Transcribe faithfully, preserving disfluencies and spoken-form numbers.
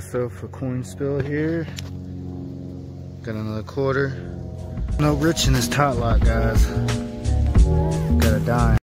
myself a coin spill here. Got another quarter. No rich in this tot lot, guys. Got a dime.